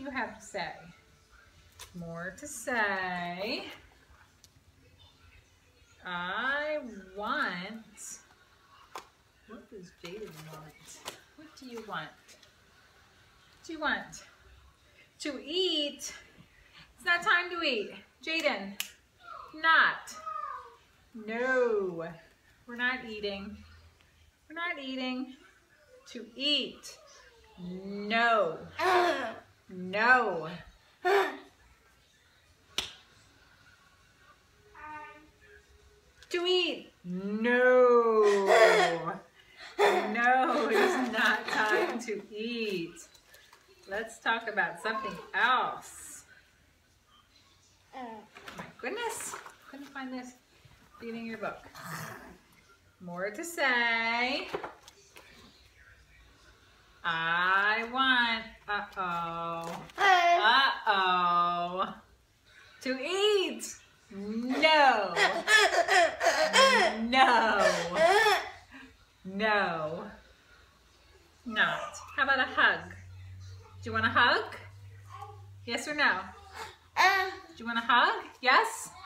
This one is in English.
you have to say? More to say. I want. What does Jayden want? What do you want? What do you want? To eat. It's not time to eat. Jayden, not. No, we're not eating. We're not eating. To eat. No. No. To eat. No. No, it's not time to eat. Let's talk about something else. My goodness, couldn't find this. Reading your book. More to say. I want, uh-oh, to eat. No. No. No. Not. How about a hug? Do you want a hug? Yes or no? Do you want a hug? Yes?